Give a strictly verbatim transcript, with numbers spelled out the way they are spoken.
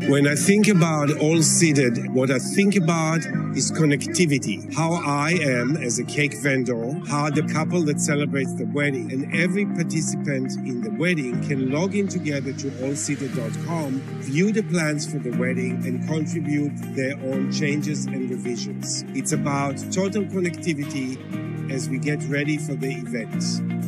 When I think about Allseated, what I think about is connectivity. How I am as a cake vendor, how the couple that celebrates the wedding, and every participant in the wedding can log in together to allseated dot com, view the plans for the wedding, and contribute their own changes and revisions. It's about total connectivity as we get ready for the event.